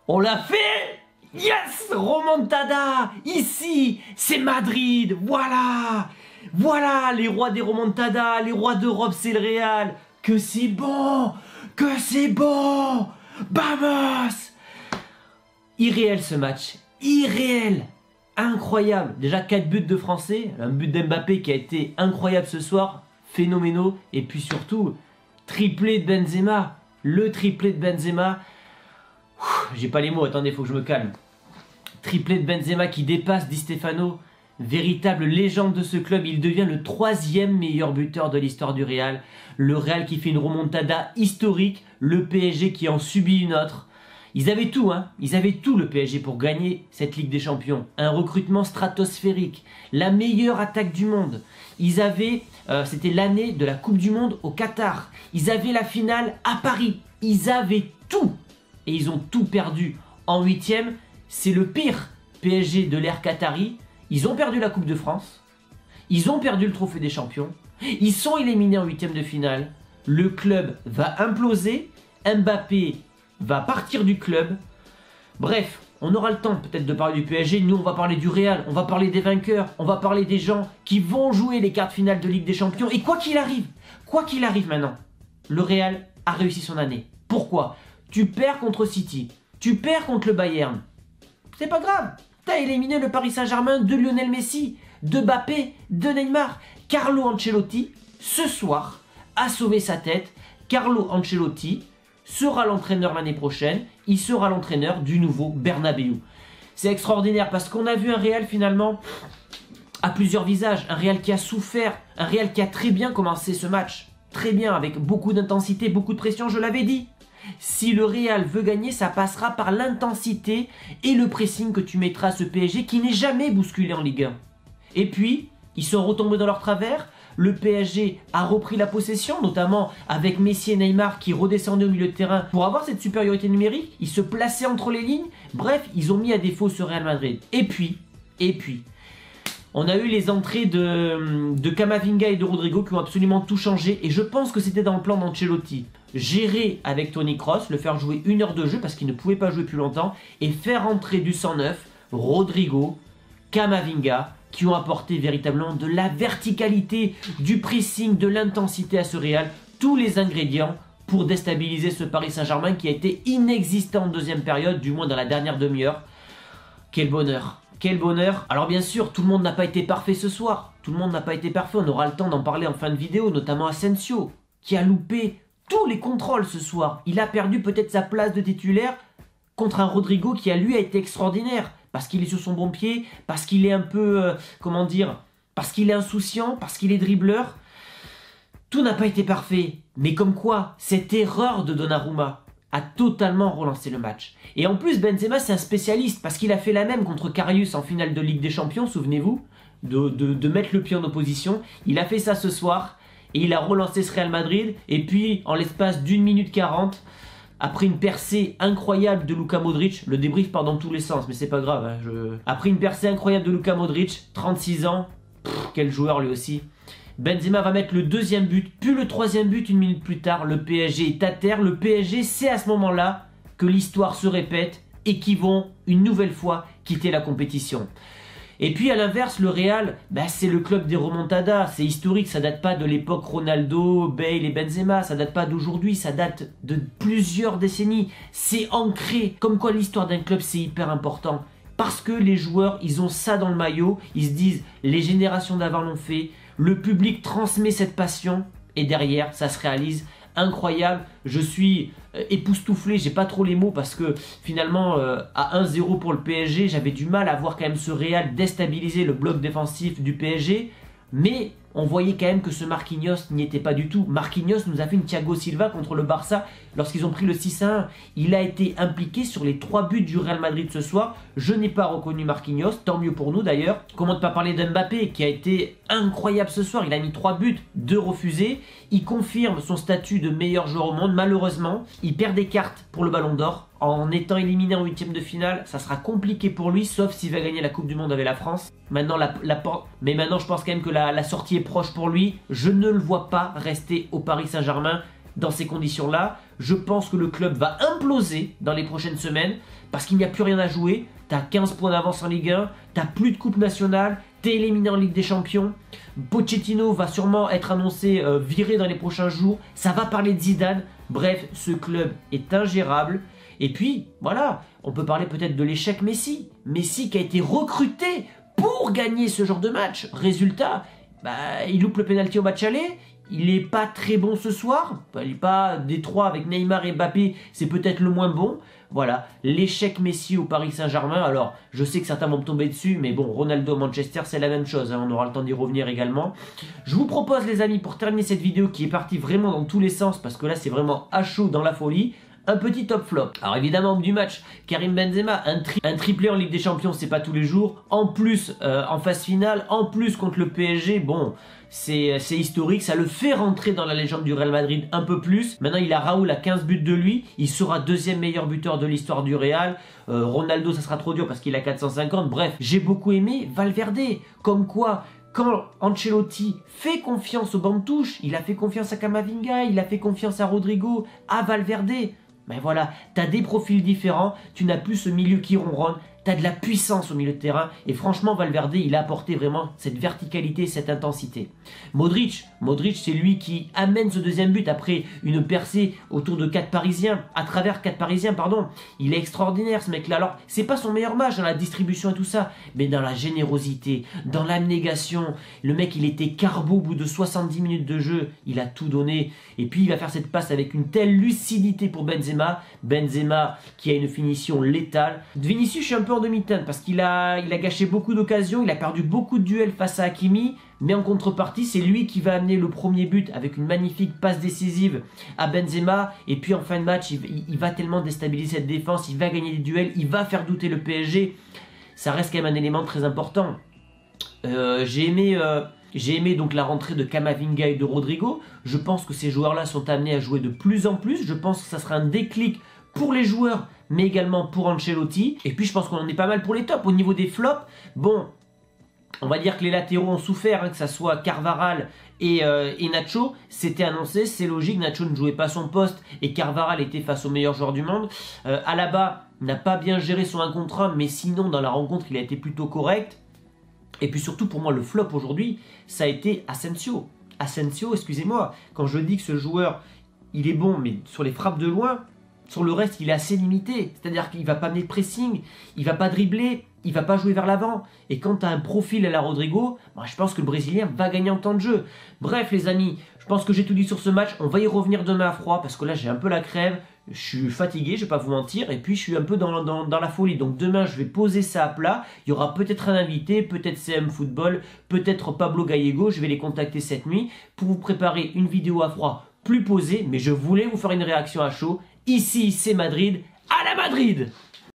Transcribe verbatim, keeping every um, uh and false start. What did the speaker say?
On l'a fait! Yes! Remontada! Ici, c'est Madrid! Voilà! Voilà les rois des remontadas, les rois d'Europe, c'est le Real! Que c'est bon! Que c'est bon! Vamos! Irréel ce match. Irréel! Incroyable! Déjà quatre buts de Français, un but d'Mbappé qui a été incroyable ce soir, phénoménal, et puis surtout, triplé de Benzema. Le triplé de Benzema. J'ai pas les mots, attendez, faut que je me calme. Triplé de Benzema qui dépasse Di Stefano. Véritable légende de ce club, il devient le troisième meilleur buteur de l'histoire du Real. Le Real qui fait une remontada historique, le P S G qui en subit une autre. Ils avaient tout, hein. Ils avaient tout le P S G pour gagner cette Ligue des Champions. Un recrutement stratosphérique, la meilleure attaque du monde. Ils avaient, euh, c'était l'année de la Coupe du Monde au Qatar. Ils avaient la finale à Paris. Ils avaient tout. Et ils ont tout perdu en huitième. C'est le pire P S G de l'ère Qatari. Ils ont perdu la Coupe de France. Ils ont perdu le Trophée des Champions. Ils sont éliminés en huitième de finale. Le club va imploser. Mbappé va partir du club. Bref, on aura le temps peut-être de parler du P S G. Nous, on va parler du Real. On va parler des vainqueurs. On va parler des gens qui vont jouer les quarts de finale de Ligue des Champions. Et quoi qu'il arrive, quoi qu'il arrive maintenant, le Real a réussi son année. Pourquoi? Tu perds contre City. Tu perds contre le Bayern. C'est pas grave. T'as éliminé le Paris Saint-Germain de Lionel Messi, de Mbappé, de Neymar. Carlo Ancelotti, ce soir, a sauvé sa tête. Carlo Ancelotti sera l'entraîneur l'année prochaine. Il sera l'entraîneur du nouveau Bernabéu. C'est extraordinaire parce qu'on a vu un Real finalement à plusieurs visages. Un Real qui a souffert. Un Real qui a très bien commencé ce match. Très bien, avec beaucoup d'intensité, beaucoup de pression, je l'avais dit. Si le Real veut gagner, ça passera par l'intensité et le pressing que tu mettras à ce P S G qui n'est jamais bousculé en Ligue un. Et puis, ils sont retombés dans leur travers. Le P S G a repris la possession, notamment avec Messi et Neymar qui redescendaient au milieu de terrain pour avoir cette supériorité numérique. Ils se plaçaient entre les lignes. Bref, ils ont mis à défaut ce Real Madrid. Et puis, et puis, on a eu les entrées de, de Camavinga et de Rodrigo qui ont absolument tout changé. Et je pense que c'était dans le plan d'Ancelotti. Gérer avec Toni Kroos, le faire jouer une heure de jeu parce qu'il ne pouvait pas jouer plus longtemps. Et faire entrer du sang neuf, Rodrigo, Camavinga, qui ont apporté véritablement de la verticalité, du pressing, de l'intensité à ce Real. Tous les ingrédients pour déstabiliser ce Paris Saint-Germain qui a été inexistant en deuxième période, du moins dans la dernière demi-heure. Quel bonheur! Quel bonheur! Alors bien sûr, tout le monde n'a pas été parfait ce soir. Tout le monde n'a pas été parfait. On aura le temps d'en parler en fin de vidéo, notamment Asensio, qui a loupé tous les contrôles ce soir. Il a perdu peut-être sa place de titulaire contre un Rodrigo qui, à lui, a été extraordinaire. Parce qu'il est sur son bon pied, parce qu'il est un peu, euh, comment dire, parce qu'il est insouciant, parce qu'il est dribbleur. Tout n'a pas été parfait. Mais comme quoi, cette erreur de Donnarumma a totalement relancé le match. Et en plus, Benzema, c'est un spécialiste, parce qu'il a fait la même contre Karius en finale de Ligue des Champions, souvenez-vous, de, de, de mettre le pied en opposition. Il a fait ça ce soir, et il a relancé ce Real Madrid, et puis, en l'espace d'une minute quarante, après une percée incroyable de Luka Modric, le débrief part dans tous les sens, mais c'est pas grave. Hein, je... Après une percée incroyable de Luka Modric, trente-six ans, pff, quel joueur lui aussi. Benzema va mettre le deuxième but, puis le troisième but une minute plus tard. Le P S G est à terre. Le P S G sait à ce moment-là que l'histoire se répète et qu'ils vont une nouvelle fois quitter la compétition. Et puis à l'inverse, le Real, bah, c'est le club des remontadas, c'est historique, ça date pas de l'époque Ronaldo, Bale et Benzema, ça date pas d'aujourd'hui, ça date de plusieurs décennies. C'est ancré, comme quoi l'histoire d'un club c'est hyper important. Parce que les joueurs, ils ont ça dans le maillot, ils se disent, les générations d'avant l'ont fait, le public transmet cette passion, et derrière, ça se réalise. Incroyable, je suis euh, époustouflé, j'ai pas trop les mots parce que finalement euh, à un zéro pour le P S G, j'avais du mal à voir quand même ce Real déstabiliser le bloc défensif du P S G, mais on voyait quand même que ce Marquinhos n'y était pas du tout. Marquinhos nous a fait une Thiago Silva contre le Barça lorsqu'ils ont pris le six à un. Il a été impliqué sur les trois buts du Real Madrid ce soir. Je n'ai pas reconnu Marquinhos, tant mieux pour nous d'ailleurs. Comment ne pas parler d'Mbappé qui a été incroyable ce soir. Il a mis trois buts, deux refusés. Il confirme son statut de meilleur joueur au monde. Malheureusement, il perd des cartes pour le Ballon d'Or. En étant éliminé en huitième de finale, ça sera compliqué pour lui, sauf s'il va gagner la Coupe du Monde avec la France. Maintenant, la, la, mais maintenant, je pense quand même que la, la sortie est proche pour lui. Je ne le vois pas rester au Paris Saint-Germain. dans ces conditions-là. Je pense que le club va imploser dans les prochaines semaines parce qu'il n'y a plus rien à jouer. Tu as quinze points d'avance en Ligue un, tu n'as plus de coupe nationale, tu es éliminé en Ligue des Champions. Pochettino va sûrement être annoncé euh, viré dans les prochains jours. Ça va parler de Zidane. Bref, ce club est ingérable. Et puis, voilà, on peut parler peut-être de l'échec Messi. Messi qui a été recruté pour gagner ce genre de match. Résultat, bah, il loupe le pénalty au match aller. Il n'est pas très bon ce soir. Il n'est pas des trois avec Neymar et Mbappé. C'est peut-être le moins bon. Voilà, l'échec Messi au Paris Saint-Germain. Alors, je sais que certains vont me tomber dessus, mais bon, Ronaldo Manchester, c'est la même chose. Hein, on aura le temps d'y revenir également. Je vous propose, les amis, pour terminer cette vidéo qui est partie vraiment dans tous les sens, parce que là, c'est vraiment à chaud dans la folie, un petit top flop. Alors évidemment, du match, Karim Benzema, un, tri un triplé en Ligue des Champions, c'est pas tous les jours. En plus, euh, en phase finale, en plus contre le P S G, bon, c'est historique. Ça le fait rentrer dans la légende du Real Madrid un peu plus. Maintenant, il a Raoul à quinze buts de lui. Il sera deuxième meilleur buteur de l'histoire du Real. Euh, Ronaldo, ça sera trop dur parce qu'il a quatre cent cinquante. Bref, j'ai beaucoup aimé Valverde. Comme quoi, quand Ancelotti fait confiance au banc de touche, il a fait confiance à Camavinga, il a fait confiance à Rodrigo, à Valverde. Ben voilà, tu as des profils différents, tu n'as plus ce milieu qui ronronne, tu as de la puissance au milieu de terrain et franchement Valverde il a apporté vraiment cette verticalité, cette intensité. Modric, Modric c'est lui qui amène ce deuxième but après une percée autour de quatre Parisiens, à travers quatre Parisiens pardon. Il est extraordinaire ce mec là. Alors c'est pas son meilleur match dans la distribution et tout ça, mais dans la générosité, dans l'abnégation. Le mec il était carbo au bout de soixante-dix minutes de jeu, il a tout donné et puis il va faire cette passe avec une telle lucidité pour Benzema. Benzema qui a une finition létale. Vinicius je suis un peu en demi-teinte parce qu'il a, il a gâché beaucoup d'occasions, il a perdu beaucoup de duels face à Hakimi, mais en contrepartie c'est lui qui va amener le premier but avec une magnifique passe décisive à Benzema et puis en fin de match il, il va tellement déstabiliser cette défense, il va gagner des duels, il va faire douter le P S G. Ça reste quand même un élément très important. Euh, j'ai aimé... Euh, J'ai aimé donc la rentrée de Camavinga et de Rodrigo. Je pense que ces joueurs-là sont amenés à jouer de plus en plus. Je pense que ça sera un déclic pour les joueurs, mais également pour Ancelotti. Et puis je pense qu'on en est pas mal pour les tops. Au niveau des flops, bon, on va dire que les latéraux ont souffert, hein, que ça soit Carvajal et, euh, et Nacho. C'était annoncé, c'est logique. Nacho ne jouait pas son poste et Carvajal était face aux meilleurs joueurs du monde. Euh, Alaba n'a pas bien géré son un contre un, mais sinon dans la rencontre il a été plutôt correct. Et puis surtout pour moi le flop aujourd'hui, ça a été Asensio. Asensio, excusez-moi, quand je dis que ce joueur, il est bon, mais sur les frappes de loin, sur le reste, il est assez limité. C'est-à-dire qu'il ne va pas amener de pressing, il ne va pas dribbler, il ne va pas jouer vers l'avant. Et quand tu as un profil à la Rodrigo, bah, je pense que le Brésilien va gagner en temps de jeu. Bref les amis, je pense que j'ai tout dit sur ce match. On va y revenir demain à froid parce que là j'ai un peu la crève. Je suis fatigué, je vais pas vous mentir, et puis je suis un peu dans, dans, dans la folie. Donc demain, je vais poser ça à plat. Il y aura peut-être un invité, peut-être C M Football, peut-être Pablo Gallego. Je vais les contacter cette nuit pour vous préparer une vidéo à froid plus posée. Mais je voulais vous faire une réaction à chaud. Ici, c'est Madrid. À la Madrid!